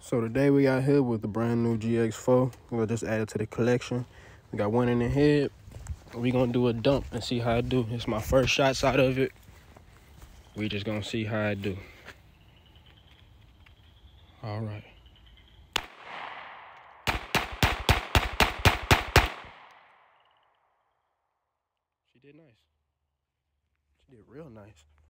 So today we got here with the brand new GX4. We'll just add it to the collection. We got one in the head. We gonna do a dump and see how it do. It's my first shots out of it. We just gonna see how it do. All right. She did nice. She did real nice.